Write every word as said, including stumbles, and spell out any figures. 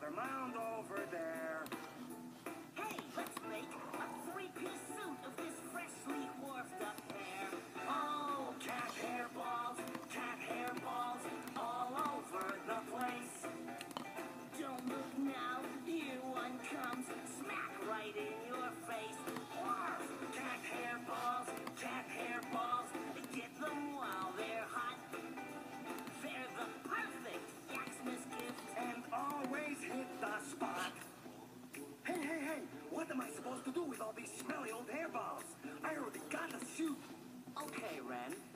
their mound over there. Hey, let's make a three-piece suit of this freshly wharfed up hair. Oh, cat hair balls, cat hair balls, all over the place. Don't look now, here one comes, smack right in your face. Wharf! Cat hair balls, cat hair balls, get them while they're hot. They're the perfect Yaxmas gift. And always hit the spot. Hey, hey, hey, what am I supposed to do with all these smelly old hairballs? I already got a suit. Okay, Ren,